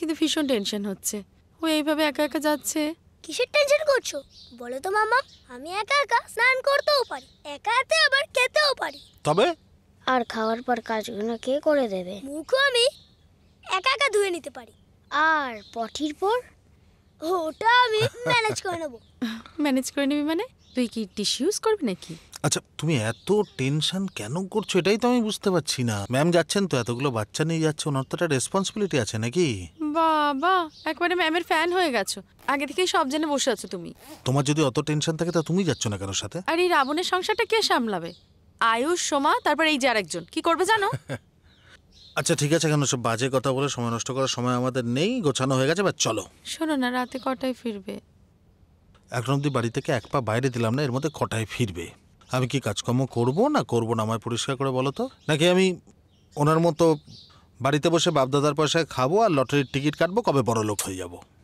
কিন্তু ভীষণ টেনশন হচ্ছে। ও এইভাবে একা একা যাচ্ছে। কিসের টেনশন করছো বলো তো মামা? আমি একা একা স্নান করতেও পারি, একা হাতে আবার খেতেও পারি। তবে আর খাওয়ার পর কাজগুলো কে করে দেবে? মুখও আমি একা একা ধুয়ে নিতে পারি। আর পটির পর ওটা আমি ম্যানেজ করে নেবো। ম্যানেজ করে নিবি মানে? তুই কি টিস্যু ইউজ করবি নাকি? আচ্ছা, তুমি এত টেনশন কেন করছো এটাই তো আমি বুঝতে পারছি না। ম্যাম যাচ্ছেন তো, এতগুলো বাচ্চা নিয়ে যাচ্ছে, ওনার তো একটা রেসপন্সিবিলিটি আছে নাকি? বাবা, একবারে ম্যামের ফ্যান হয়ে গেছো। আগে থেকেই সব জেনে বসে আছো তুমি। তোমার যদি অত টেনশন থাকে তা তুমি যাচ্ছ না কেন সাথে? আর এই রাবণের সংসারটা কে সামলাবে? আয়ুষ, সোমা, তারপর এই যে আরেকজন কি করবে জানো? আচ্ছা ঠিক আছে, কেন সব বাজে কথা বলে সময় নষ্ট করার সময় আমাদের নেই। গোছানো হয়ে গেছে, বা চলো। শোনো না, রাতে কটায় ফিরবে? এখন অব্দি বাড়ি থেকে এক পা বাইরে দিলাম না, এর মধ্যে কটায় ফিরবে? আমি কি কাজকর্ম করবো না করবো না আমায় পরিষ্কার করে বলো তো? নাকি আমি ওনার মতো বাড়িতে বসে বাপদাদার পয়সায় খাবো আর লটারির টিকিট কাটবো, কবে বড় লোক হয়ে যাবো?